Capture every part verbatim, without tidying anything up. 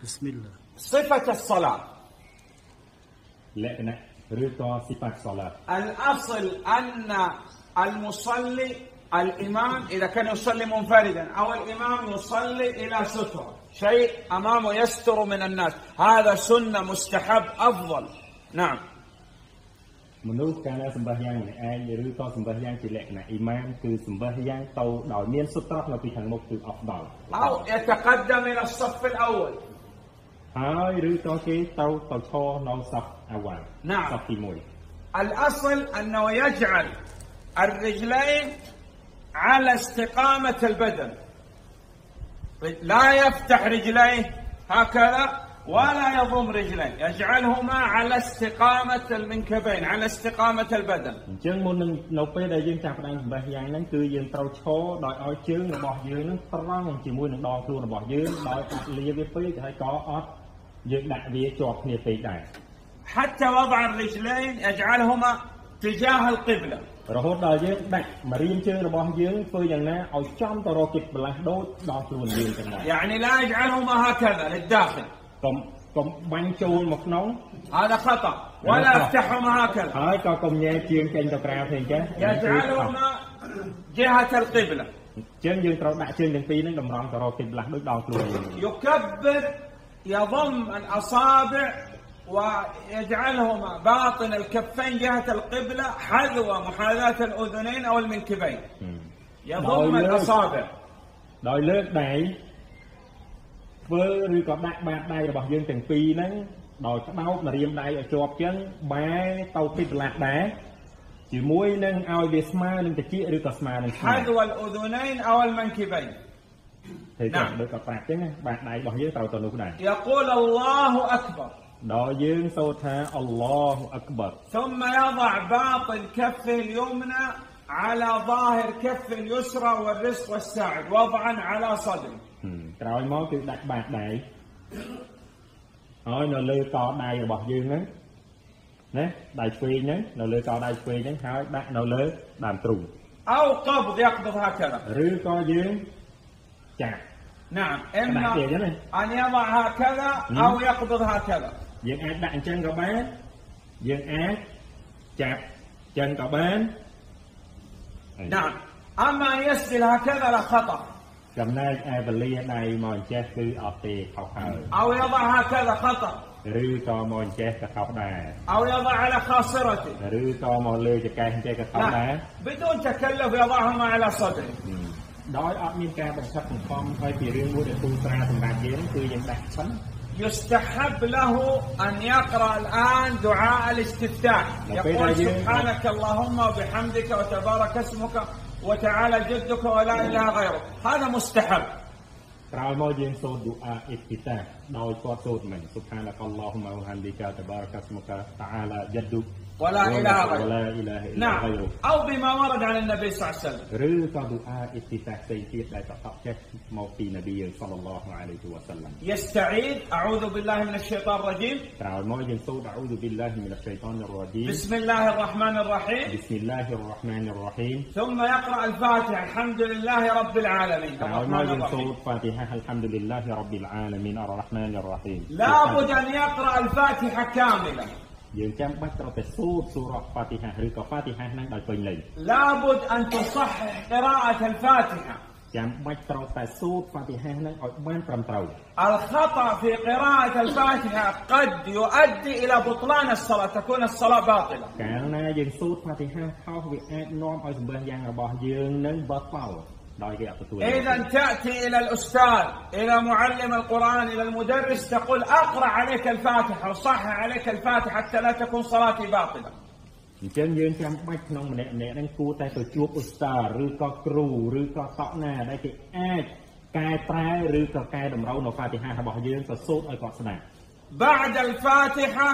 بسم الله. صفة الصلاة. لكن ريكا صفة الصلاة. الأصل أن المصلي الإمام إذا كان يصلي منفردا أو الإمام يصلي إلى سترة شيء أمامه يستر من الناس، هذا سنة مستحب أفضل. نعم. មនុស្សកាលណាសម្បះយ៉ាងម្នាក់ឯងឬក៏សម្បះយ៉ាងជាលក្ខណៈអ៊ីម៉ាមគឺសម្បះយ៉ាងទៅដោយមានសុត្រនៅពីខាងមុខគឺអត់ដល់ أو يتقدم إلى الصف الأول. ហើយឬក៏គេទៅទៅឈរនៅសពអវ៉ាល់ نعم. សពទីមួយ الأصل أنه يجعل الرجلين على استقامة البدن، لا يفتح رجليه هكذا ولا يضم رجليه، يجعلهما على استقامة المنكبين، على استقامة البدن. អញ្ចឹងមុននឹងនៅពេលដែលយើងចាប់ផ្ដើមសម្បះយ៉ាងហ្នឹងគឺយើងត្រូវឈរដោយឲ្យជើងរបស់យើងហ្នឹងត្រង់ជាមួយនឹងដងខ្លួនរបស់យើងដោយអត់លាវាពេកហើយក៏អត់យើងដាក់វាជាប់គ្នាពេកដែរ حتى وضع الرجلين يجعلهما تجاه القبلة. រហូតដល់យើងដាក់ម្រាមជើងរបស់យើងធ្វើយ៉ាងណាឲ្យចំទៅរកគិតបន្លាស់ដូចដល់ខ្លួនយើងទាំងដែរ يعني لا يجعلهما هكذا للداخل. កុំកុំបាញ់ចូលមកក្នុង هذا خطأ. ولا يفتحهما هكذا. ហើយក៏កុំញែកជើងចេញទៅក្រៅទេអញ្ចឹង يجعلهما جهة القبلة. អញ្ចឹងយើងត្រូវដាក់ជើងទាំងពីរហ្នឹងតម្រង់ទៅរកគិតបន្លាស់ដូចដល់ខ្លួនយើង يكبر يضم الأصابع ويجعلهما باطن الكفين جهة القبلة حذو محاذاة الأذنين أو المنكبين. يضم الأصابع. ដោយលើកដៃធ្វើឬក៏ដាក់បាតដៃរបស់យើងទាំងពីរហ្នឹងដោយក្តោបម្រាមដៃឲ្យជាប់ចឹងបែរទៅពីបន្លាស់ដែរជាមួយនឹងឲ្យវាស្មើនឹងតិចឬក៏ស្មើនឹងស្មា حذو الأذنين أو المنكبين. ទេចាដូចក៏ប្រាប់ចឹងបាតដៃរបស់យើងត្រូវទៅនោះដែរ يقول الله أكبر. ដល់យើងសូត្រថាអល់ឡោះអក្បរ ثم يضع باطن كفه اليمنى على ظاهر كفه اليسرى والرزق والساعد وضعا على صدره. ក្រោយមកគឺដាក់បាតដៃហើយនៅលើកដៃរបស់យើងហ្នឹងណាដៃឆ្វេងហ្នឹងនៅលើកដៃឆ្វេងហ្នឹងហើយដាក់នៅលើដើមទ្រូង أو قبض يقبض هكذا. ឬក៏យើងចាក់ نعم. إما أن يضع هكذا أو يقبض هكذا. យើងអាចដាក់អញ្ចឹងក៏បានយើងអាចចាប់ចឹងក៏បាន نعم. أما أن يسدل هكذا لا خطأ. ចំណែកឯវលាដៃមកអញ្ចេះគឺអត់ទេខុសហើយ أو يضع هكذا خطأ. ឬក៏មកអញ្ចេះក៏ខុសដែរ أو يضع على خاصرته. ឬក៏មកលើចង្កេះអញ្ចេះក៏ខុសដែរ بدون تكلف يضعهما على صدره. ដោយអត់មានការបង្ខិតបង្ខំហើយពីរឿងមួយដែលទូត្រាសម្រាប់យើងគឺយើងដាក់ឆ្ពិន يستحب له أن يقرأ الآن دعاء الاستفتاح. يقول سبحانك اللهم وبحمدك وتبارك اسمك وتعالى جدك ولا إله غيرك. هذا مستحب. ក្រោយមកយើងសូត្រឌូអាអ៊ីហ្ទីតាដោយគាត់សូត្រមិន سبحانك اللهم وبحمدك تبارك اسمك تعالى جدك ولا إله غيرك. ولا إله إلا نعم. غيرك. أو بما ورد عن النبي صلى الله عليه وسلم. ឬក៏ឌូអាអ៊ីហ្ទីតាផ្សេងទៀតដែលប្រកបចេះមកពីនប៊ីصلی الله علیه و سلم. يستعيذ أعوذ بالله من الشيطان الرجيم. ក្រោយមកយើងសូត្រ أعوذ بالله من الشيطان الرجيم. بسم الله الرحمن الرحيم. بسم الله الرحمن الرحيم. ثم يقرأ الفاتحة الحمد لله رب العالمين. ក្រោយមកយើងសូត្រ فاتحة الحمد لله رب العالمين الرحمن الرحيم. لابد أن يقرأ الفاتحة كاملة. យើងចាំបាច់ត្រូវតែសូត្រសូរ៉ាហ្វាទីហាឬក៏ فاتحة ហ្នឹងដោយពេញលេញ لابد أن تصحح قراءة الفاتحة. ចាំបាច់ត្រូវតែសូត្រ فاتحة ហ្នឹងឲ្យបានត្រឹមត្រូវ الخطأ في قراءة الفاتحة قد يؤدي إلى بطلان الصلاة، تكون الصلاة باطلة. កាលណាយើងសូត្រ فاتحة ខុសវាអាចនាំឲ្យសម្បះយ៉ាងរបស់យើងនឹងបត់បោ إذا تأتي إلى الأستاذ إلى معلم القرآن إلى المدرس تقول أقرأ عليك الفاتحة وصحح عليك الفاتحة حتى لا تكون صلاتي باطلة. អញ្ចឹងយើងចាំបាច់ក្នុងម្នាក់ម្នាក់ហ្នឹងគួរតែទៅជួបឧស្សាហ៍ឬក៏គ្រូឬក៏តក់ណាដែលគេអាចកែប្រែឬក៏កែតម្រូវនៅ فاتحة របស់យើងទៅសូត្រឲ្យគាត់ស្ដាប់ بعد الفاتحة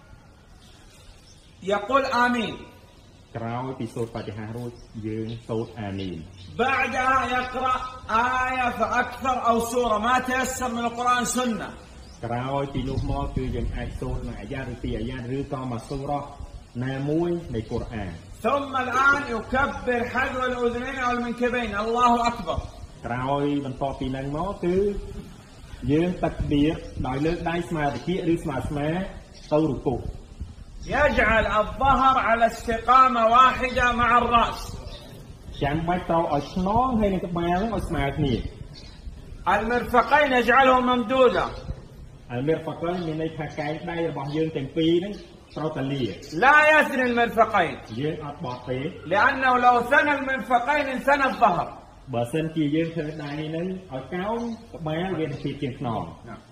يقول آمين. ក្រោយពីសូត្រ فاتحة រួចយើងសូត្រអាមីន بعدها يقرأ آية فأكثر أو سورة ما تيسر من القرآن سنة. ក្រោយពីនោះមកគឺយើងអាចសូត្រមួយអាយ៉ាតឬពីរអាយ៉ាតឬក៏មួយសូរ៉ាណាមួយនៃកូរ៉ាន ثم الآن يكبر حذو الأذنين أو المنكبين الله أكبر. ក្រោយបន្ទាប់ពីហ្នឹងមកគឺយើងតាក់បៀដោយលើកដៃស្មើតិចឬស្មើស្មើទៅរុគូ يجعل الظهر على استقامة واحدة مع الرأس ចាំបាច់ត្រូវឲ្យឆ្នងហើយនឹងក្បាលនឹងឲ្យស្មើគ្នា المرفقين يجعلهم ممدودة المرفقين មានន័យថាកែងដៃរបស់យើងទាំងពីរហ្នឹងត្រូវតែលា لا يثني المرفقين យើងអត់បត់ទេ لأنه لو ثنى المرفقين انثنى الظهر បើសិនជាយើងធ្វើដៃហ្នឹងឲ្យកោងក្បាលវានឹងពីជាងខ្នង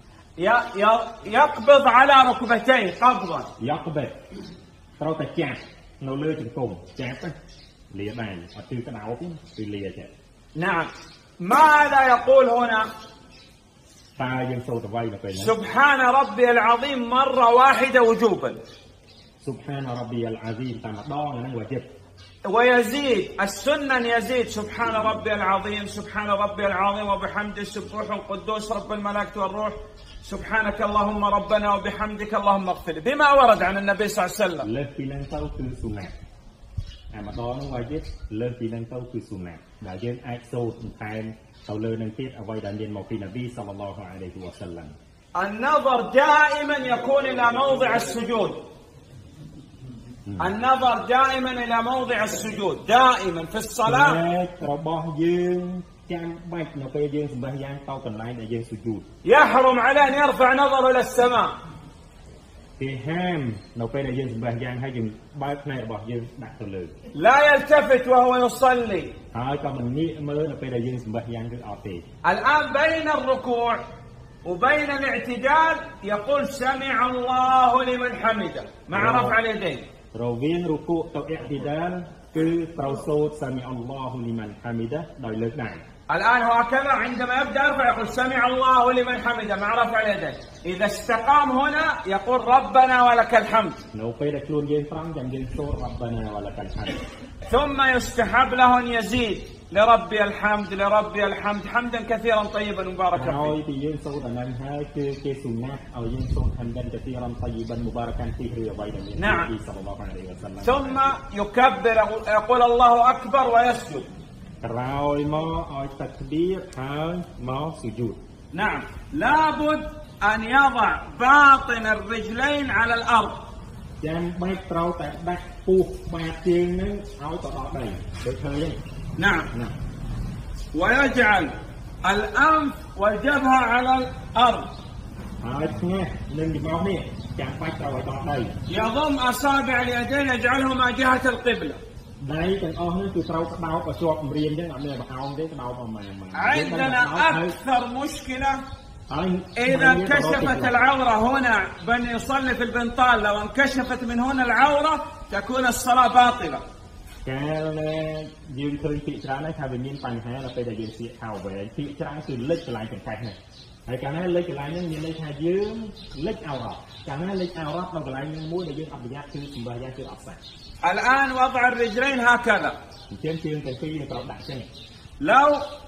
يقبض على ركبتيه قبضا يقبض ត្រូវតែចាប់នៅលើជង្គង់ចាប់លាដៃអត់ទិក្តោបគឺលាចេះ نعم ماذا يقول هنا តើយើងសូត្រអ្វីនៅពេលនេះ سبحان ربي العظيم مرة واحدة وجوبا سبحان ربي العظيم តែម្ដងហ្នឹងវាជិត ويزيد السنة يزيد سبحان ربي العظيم سبحان ربي العظيم وبحمده سبوح قدوس رب الملائكة والروح سبحانك اللهم ربنا وبحمدك اللهم اغفر بما ورد عن النبي صلى الله عليه وسلم លើពីនឹងទៅគឺសុណាត់តែម្ដងហ្នឹងវាជិតលើពីនឹងទៅគឺសុណាត់ដែលយើងអាចសូត្របន្ថែមទៅលើនឹងទៀតអ្វីដែលមានមកពីនប៊ី صلى الله عليه وسلم النظر دائما يكون إلى موضع السجود النظر دائما إلى موضع السجود دائما في الصلاة របស់យើងចាំបាច់នៅពេលយើងសម្បះយ៉ាងទៅកន្លែងដែលយើងសុជូត يحرم عليه أن يرفع نظره إلى السماء គេហាមនៅពេលដែលយើងសម្បះយ៉ាងហើយយើងបើកភ្នែករបស់យើងដាក់ទៅលើ لا يلتفت وهو يصلي ហើយក៏មិនងាកមើលនៅពេលដែលយើងសម្បះយ៉ាងគឺអត់ទេ الآن بين الركوع وبين الاعتدال يقول سمع الله لمن حمده مع رفع اليدين រវាងរុគូទៅអ៊ីទីដាលគឺត្រូវសូត្រសាមីអល់ឡោះលីម៉ាន់ហាមីដាដោយលើកដៃ الآن هو هكذا عندما يبدأ يرفع يقول سمع الله لمن حمده مع رفع اليدين إذا استقام هنا يقول ربنا ولك الحمد នៅពេលដែលខ្លួនយើងត្រង់ចាំយើងសូត្រ ربنا ولك الحمد ثم يستحب له أن يزيد لربي الحمد لربي الحمد حمدا كثيرا طيبا مباركا فيه ហើយទីយើងសូត្រអានឹងហើយគឺគេសុណាត់ឲ្យយើងសូត្រ حمدا كثيرا طيبا مباركا فيه ឬអ្វីដែលមាននប៊ី صلى الله عليه وسلم ثم يكبر يقول الله أكبر ويسجد ក្រោយមកឲ្យតាក់បៀហើយមកសុជូត نعم لابد أن يضع باطن الرجلين على الأرض ចាំបាច់ត្រូវតែដាក់ពោះបាតជើងនឹងឲ្យទៅដល់ដីដូចឃើញ نعم ويجعل الأنف والجبهة على الأرض ហើយស្ងាស់នឹងចំោះនេះចាំបាច់ត្រូវឲ្យដល់ដី يضم أصابع اليدين يجعلهما جهة القبلة ដៃទាំងអស់នេះគឺត្រូវក្តោបឲ្យជាប់គម្រាមចឹងអត់មានបកោងទេក្តោបប្រមាណ عندنا أكثر مشكلة إذا انكشفت العورة هنا بن يصلي في البنطال لو انكشفت من هنا العورة تكون الصلاة باطلة កាលណាយើងឃើញពីច្រើនហើយថាវាមានបញ្ហាដល់ពេលដែលយើងស្លៀកខោវែងពីច្រើនគឺលិចកន្លែងចង្កេះនេះហើយកាលណាលិចកន្លែងហ្នឹងមានន័យថាយើងលិចអោរ៉ាកាលណាលិចអោរ៉ាដល់កន្លែងហ្នឹងមួយដែលយើងអត់ប្រយ័ត្នគឺសម្រាប់យ៉ាងគឺអត់សោះ الآن وضع الرجلين هكذا អញ្ចឹងជើងទាំងពីរនឹងត្រូវដាក់ចឹង لو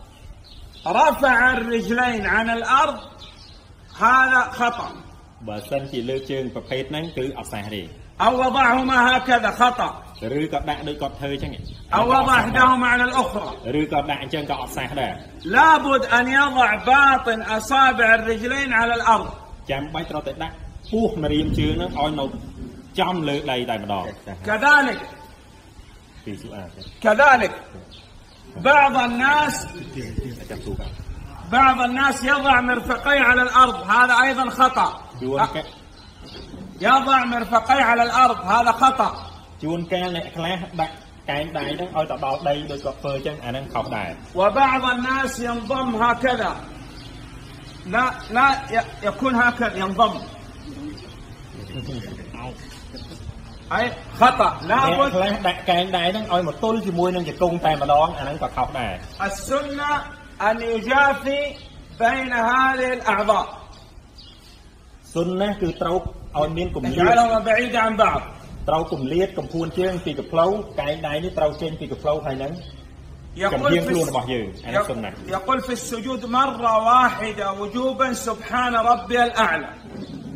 رفع الرجلين عن الأرض هذا خطأ បើសិនជាលើកជើងប្រភេទហ្នឹងគឺអត់សោះទេ أو وضعهما هكذا خطأ ឬក៏ដាក់ដូចគាត់ធ្វើចឹង أو وضع إحداهما على الأخرى ឬក៏ដាក់អញ្ចឹងក៏អត់សោះដែរ لابد أن يضع باطن أصابع الرجلين على الأرض ចាំបាច់ត្រូវតែដាក់ពោះម្រាមជើងហ្នឹងឲ្យនៅចំលើដៃតែម្ដង كذلك ពីសុអា كذلك بعض الناس بعض الناس يضع مرفقيه على الأرض هذا أيضا خطأ يضع مرفقيه على الأرض هذا خطأ ជួនកាលអ្នកខ្លះដាក់កែងដៃហ្នឹងឲ្យទៅដល់ដីដូចគាត់ធ្វើចឹងអាហ្នឹងខុសដែរ وبعض الناس ينضم هكذا لا لا يكون هكذا ينضم أي خطأ لابد ខ្លះដាក់កែងដៃហ្នឹងឲ្យមកទល់ជាមួយនឹងជង្គង់តែម្ដងអាហ្នឹងក៏ខុសដែរ السنة أن يجافي بين هذه الأعضاء សុនណាគឺត្រូវឲ្យមានគម្លាត يجعلهما بعيدا عن بعض ត្រូវគម្លាតកំភួនជើងពីកផ្លូវកែងដៃនេះត្រូវចេញពីកផ្លូវហើយហ្នឹង يقول في, يقول في السجود مرة واحدة وجوبا سبحان ربي الأعلى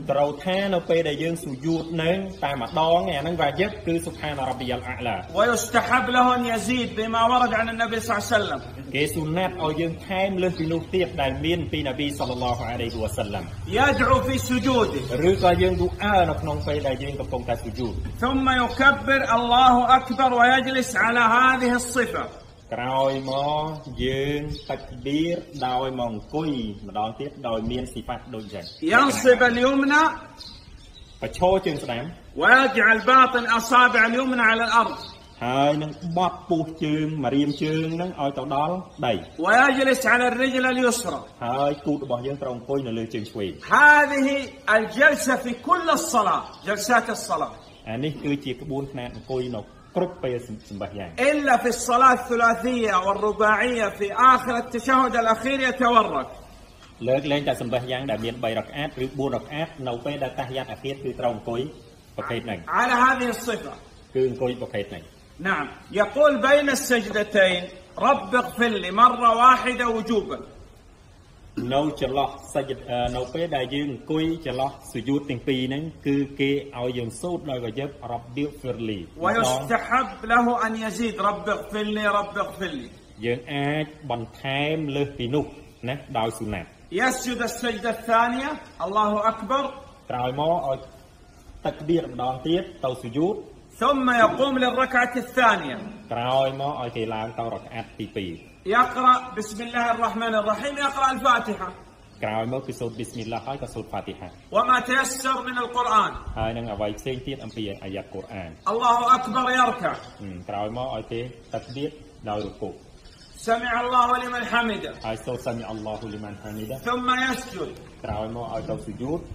ត្រូវថានៅពេលដែលយើងស៊ូយូតនឹងតែម្ដងអាហ្នឹងវាយឹកគឺ سبحان ربي الأعلى ويستحب له أن يزيد بما ورد عن النبي صلى الله عليه وسلم គេស៊ូណាត់ឲ្យយើងថែមលើសពីនោះទៀតដែលមានពីនប៊ី صلى الله عليه وسلم يدعو في سجوده ឬក៏យើងឌូអានៅក្នុងពេលដែលយើងកំពុងតែស៊ូយូត ثم يكبر الله أكبر ويجلس على هذه الصفة ក្រោយមកយើងតាក់បៀរដោយមកអង្គុយម្ដងទៀតដោយមានសិផាត់ដូចចឹង ينصب اليمنى បញ្ឈរជើងស្ដាំ ويجعل باطن أصابع اليمنى على الأرض ហើយនឹងបត់ពោះជើងម្រាមជើងនឹងឲ្យទៅដល់ដី ويجلس على الرجل اليسرى ហើយគូតរបស់យើងត្រូវអង្គុយនៅលើជើងឆ្វេង هذه الجلسة في كل الصلاة جلسات الصلاة អានេះគឺជាក្បួនខ្នាតអង្គុយនៅគ្រប់ពេលសម្បះយ៉ាង إلا في الصلاة الثلاثية والرباعية في آخر التشهد الأخير يتورك លើកលែងតែសម្បះយ៉ាងដែលមានបីរកអាតឬបួនរកអាតនៅពេលដែលតាហ៊ីយ៉ាតអាខៀរគឺត្រូវអង្គុយប្រភេទហ្នឹង على هذه الصفة គឺអង្គុយប្រភេទហ្នឹង نعم يقول بين السجدتين رب اغفر لي مرة واحدة وجوبا នៅចន្លោះសច្ចនៅពេលដែលយើងអង្គុយចន្លោះសុយូតទាំងពីរហ្នឹងគឺគេឲ្យយើងសូត្រដោយកយឹប رب اغفر لي ويستحب له أن يزيد رب اغفر لي رب اغفر لي យើងអាចបន្ថែមលើសពីនោះណាដោយសុណាត់ يسجد السجدة الثانية الله أكبر ក្រោយមកឲ្យតាក់បៀរម្ដងទៀតទៅសុយូត ثم يقوم للركعة الثانية ក្រោយមកឲ្យគេឡើងទៅរកអាតទីពីរ يقرأ بسم الله الرحمن الرحيم يقرأ الفاتحة ក្រោយមកគឺសូត្រប៊ីស្មិលឡាហ៍ហើយក៏សូត្រ فاتحة وما تيسر من القرآن ហើយនឹងអ្វីផ្សេងទៀតអំពីអាយ៉ាត់កូរ៉ាន الله أكبر يركع ក្រោយមកឲ្យគេតាក់បៀរដោយរគូ سمع الله لمن حمده ហើយសូត្រ سمع الله لمن حمده ثم يسجد ក្រោយមកឲ្យទៅសុយូត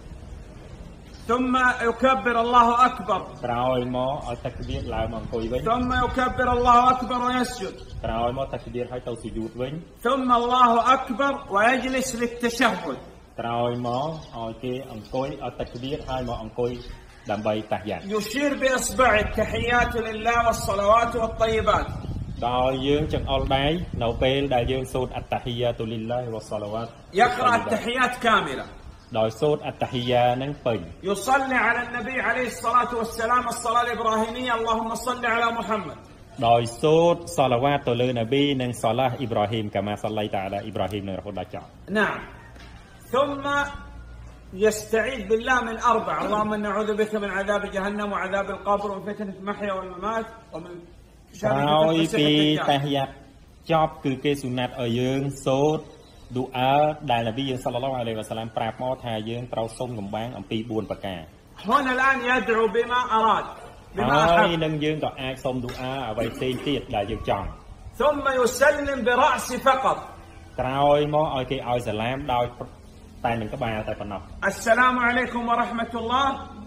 ثم يكبر الله أكبر ក្រោយមកឲ្យតាក់បៀរឡើងមកអង្គុយវិញ ثم يكبر الله أكبر ويسجد ក្រោយមកតាក់បៀរឲ្យទៅសុយូតវិញ ثم الله أكبر ويجلس للتشهد ក្រោយមកឲ្យគេអង្គុយឲ្យតាក់បៀរឲ្យមកអង្គុយដើម្បីតាហ៊ីយ៉ាត يشير بإصبعه التحيات لله والصلوات والطيبات ដោយយើងចង្អុលដៃនៅពេលដែលយើងសូត្រអត្តហ៊ីយ៉ាតុលិលឡាហ៊ីវ៉ាសឡាវ៉ាត يقرأ التحيات كاملة ដោយសូត្រអត្តហ៊ីយ៉ានឹងពេញ يصلي على النبي عليه الصلاة والسلام الصلاة الإبراهيمية اللهم صل على محمد ដោយសូត្រសាឡាវ៉ាតទៅលើនប៊ីនិងសាឡាហ៍អ៊ីប្រាហ៊ីមកាម៉ាសឡៃតាអាឡាអ៊ីប្រាហ៊ីមនៅរហូតដល់ចប់ نعم ثم يستعيذ بالله من أربع اللهم إنا نعوذ بك من عذاب جهنم وعذاب القبر ومن فتنة المحيا والممات ومن ក្រោយពីតាហ៊ីយ៉ាតចប់គឺគេសុណាត់ឲ្យយើងសូត្រឌូអាដែលនប៊ីយើងសល្លឡោះអាឡៃហ៊ីវ៉ាសឡាមប្រាប់មកថាយើងត្រូវសុំកំបាំងអំពីបួនប្រការ هنا الآن يدعو بما أراد بما ហើយ أحب នឹងយើងក៏អាចសុំឌូអាអ្វីផ្សេងទៀតដែលយើងចង់ ثم يسلم برأسه فقط ក្រោយមកឲ្យគេឲ្យសាឡាមដោយតែនឹងក្បាលតែប៉ុណ្ណោះ السلام عليكم ورحمة الله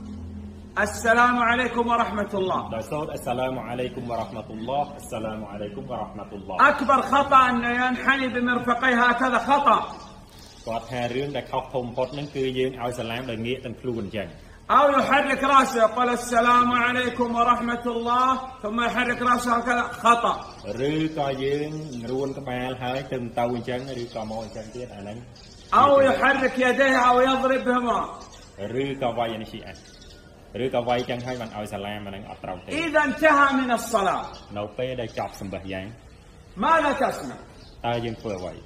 السلام عليكم ورحمة الله ដោយសូត្រអស្សឡាមអាឡៃគុំវ៉ារ៉ាហ្មាតុលឡោះអស្សឡាមអាឡៃគុំវ៉ារ៉ាហ្មាតុលឡោះ أكبر خطأ أنه ينحني بمرفقيه هكذا خطأ គាត់ថារឿងដែលខុសធំបំផុតហ្នឹងគឺយើងឲ្យសាឡាមដោយងាកទាំងខ្លួនអញ្ចឹង أو يحرك رأسه يقول السلام عليكم ورحمة الله ثم يحرك رأسه هكذا خطأ ឬក៏យើងរួនក្បាលហើយទៅទៅអញ្ចឹងឬក៏មកអញ្ចឹងទៀតអាហ្នឹង أو يحرك يديه أو يضرب بهما ឬក៏វាយអានេះជាឬក៏វាយចឹងហើយបានឲ្យសាឡាមអាហ្នឹងអត់ត្រូវទេ إذا انتهى من الصلاة នៅពេលដែលចប់សម្បះយ៉ាង ماذا تصنع តើយើងធ្វើអ្វី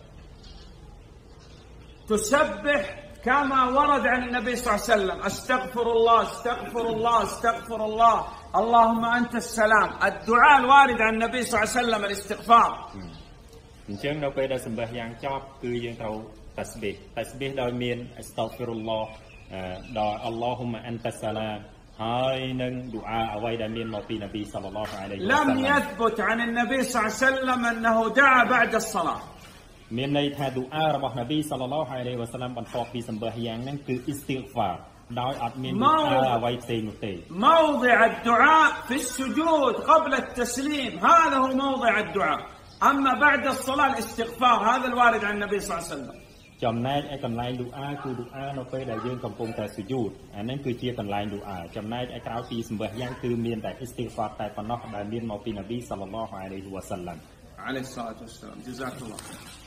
تسبح كما ورد عن النبي صلى الله عليه وسلم استغفر الله استغفر الله استغفر الله اللهم أنت السلام الدعاء الوارد عن النبي صلى الله عليه وسلم الاستغفار អញ្ចឹងនៅពេលដែលសម្បះយ៉ាងចប់គឺយើងត្រូវតាស្ប៊ីហតាស្ប៊ីហដោយមានអស្តហ្វិរុលឡោះដោយអល់ឡោហ៊ុមអន្តសាឡាមហើយនឹងឌូអាអ្វីដែលមានមកពីនប៊ីសល្លឡោះអាឡៃហ៊ីវ៉ាសឡាម لم يثبت عن النبي صلى الله عليه وسلم أنه دعا بعد الصلاة មានន័យថាឌូអារបស់នប៊ីសល្លឡោះអាឡៃហ៊ីវ៉ាសឡាមបន្ទាប់ពីសម្បះយ៉ាងហ្នឹងគឺអ៊ីស្ទីហ្វារដោយអត់មានឌូអាអ្វីផ្សេងនោះទេ موضع الدعاء في السجود قبل التسليم هذا هو موضع الدعاء أما بعد الصلاة الاستغفار هذا الوارد عن النبي صلى الله عليه وسلم ចំណែកឯកន្លែងឌូអាគឺឌូអានៅពេលដែលយើងកំពុងតែសុយូតអាហ្នឹងគឺជាកន្លែងឌូអាចំណែកឯក្រៅពីសម្បះយ៉ាងគឺមានតែអ៊ីស្ទីហ្វារតែប៉ុណ្ណោះដែលមានមកពីនប៊ីសល្លឡោះអាឡៃហ៊ីវ៉ាសឡាម عليه الصلاة والسلام جزاك الله